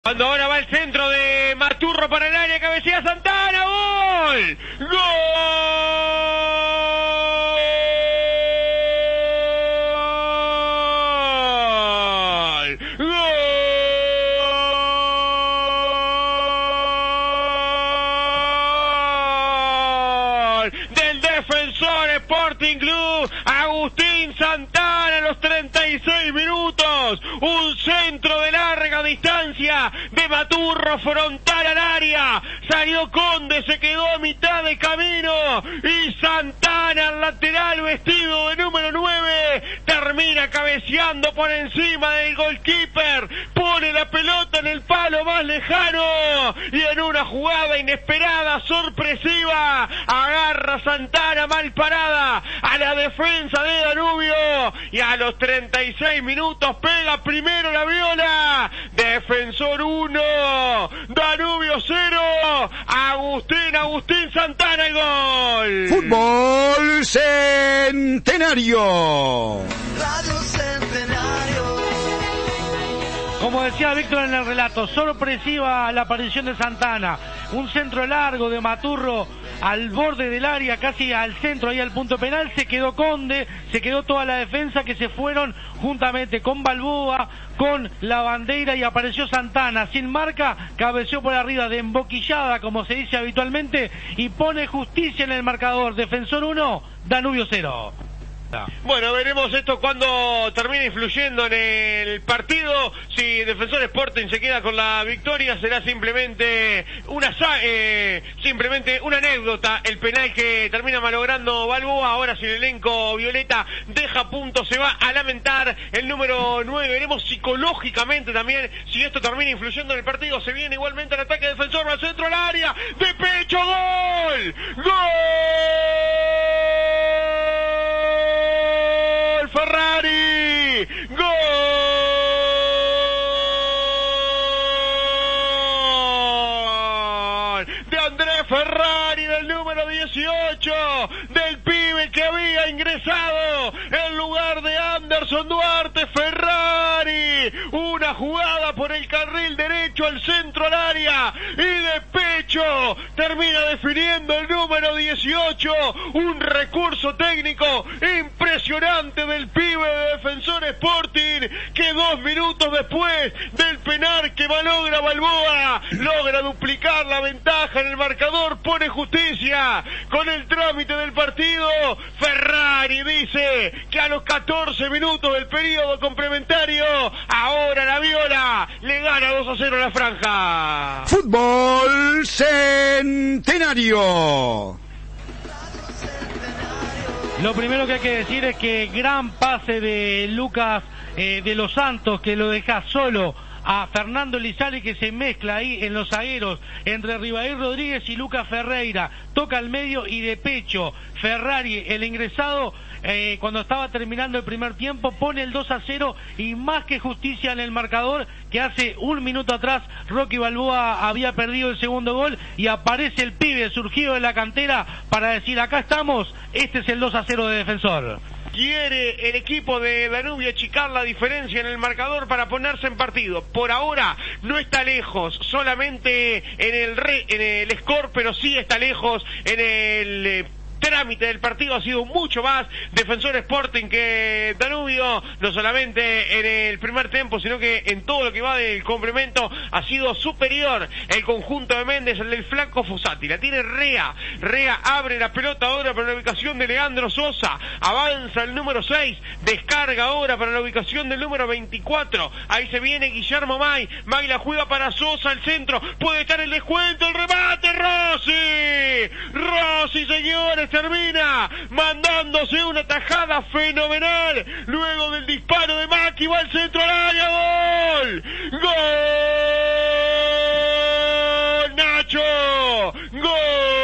Cuando ahora va el centro de Maturro para el área, cabecea Santana, ¡gol! ¡Gol! ¡Gol! Del Defensor Sporting Club, Agustín Santana a los 36 minutos, un centro de larga distancia de Maturro frontal al área, salió Conde, se quedó a mitad de camino y Santana, al lateral vestido de número 9, termina cabeceando por encima del goalkeeper, pone la pelota en el palo más lejano y en una jugada inesperada, sorpresiva, agarra Santana mal parada a la defensa de Danubio y a los 36 minutos pega primero la viola. Defensor 1, Danubio 0, Agustín Santana el gol. Fútbol Centenario. Radio Centenario. Como decía Víctor en el relato, sorpresiva la aparición de Santana. Un centro largo de Maturro al borde del área, casi al centro, ahí al punto penal. Se quedó Conde, se quedó toda la defensa que se fueron juntamente con Balboa, con la bandera, y apareció Santana sin marca, cabeceó por arriba de emboquillada, como se dice habitualmente, y pone justicia en el marcador. Defensor 1, Danubio 0. Bueno, veremos esto cuando termine influyendo en el partido. Si Defensor Sporting se queda con la victoria, será simplemente una anécdota. El penal que termina malogrando Balboa. Ahora, si el elenco violeta deja punto, se va a lamentar el número 9. Veremos psicológicamente también si esto termina influyendo en el partido. Se viene igualmente el ataque Defensor al centro del área, de pecho, gol, gol. Ferrari, gol de Andrés Ferrari, del número 18, del pibe que había ingresado en lugar de Anderson Duarte. Ferrari, una jugada por el carril derecho al centro al área y de pecho termina definiendo el número 18, un recurso técnico impresionante del pibe de Defensor Sporting, que 2 minutos después del penal que malogra Balboa, logra duplicar la ventaja en el marcador, pone justicia con el trámite del partido. Ferrari dice que a los 14 minutos del periodo complementario, ahora la viola le gana 2-0 a la franja. Fútbol Centenario. Lo primero que hay que decir es que gran pase de Lucas de los Santos, que lo deja solo a Fernando Lizalde, que se mezcla ahí en los zagueros entre Ribair Rodríguez y Lucas Ferreira. Toca al medio y de pecho Ferrari, el ingresado, cuando estaba terminando el primer tiempo, pone el 2-0 y más que justicia en el marcador, que hace un minuto atrás Rocky Balboa había perdido el segundo gol y aparece el pibe surgido de la cantera para decir: acá estamos, este es el 2-0 de Defensor. Quiere el equipo de Danubio achicar la diferencia en el marcador para ponerse en partido. Por ahora no está lejos, solamente en el score, pero sí está lejos en el trámite del partido. Ha sido mucho más Defensor Sporting que Danubio, no solamente en el primer tiempo, sino que en todo lo que va del complemento ha sido superior el conjunto de Méndez, el del flanco Fossati. La tiene Rea abre la pelota ahora para la ubicación de Leandro Sosa, avanza el número 6, descarga ahora para la ubicación del número 24, ahí se viene Guillermo May la juega para Sosa, al centro, puede estar el descuento, el remate, Rossi, señores, termina mandándose una tajada fenomenal luego del disparo de Maki, va al centro al área, gol Nacho, gol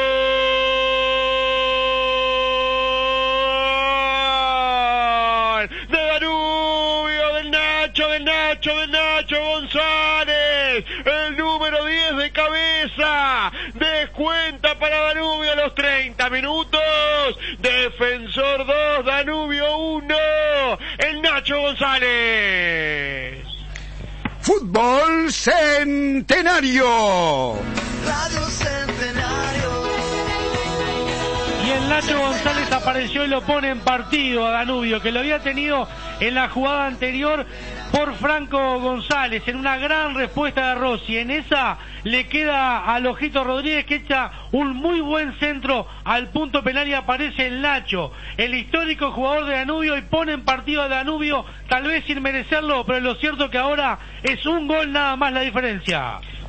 de Danubio, del Nacho González, el número 10 de cabeza, descuenta para Danubio a los 30 minutos, Defensor 2, Danubio 1, el Nacho González. Fútbol Centenario. Radio Centenario. Y el Nacho González apareció y lo pone en partido a Danubio, que lo había tenido en la jugada anterior por Franco González, en una gran respuesta de Rossi. En esa le queda al Ojito Rodríguez, que echa un muy buen centro al punto penal, y aparece el Nacho, el histórico jugador de Danubio, y pone en partido a Danubio, tal vez sin merecerlo, pero lo cierto que ahora es un gol nada más la diferencia.